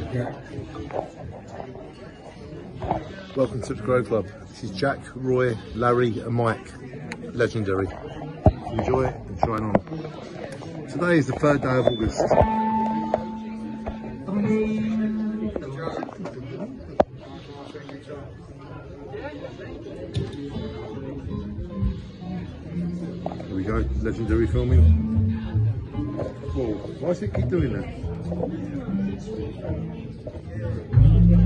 Welcome to the Grow Club. This is Jack, Roy, Larry and Mike. Legendary. Enjoy it and shine on. Today is the 3rd day of August. Here we go, legendary filming. Whoa, why does it keep doing that?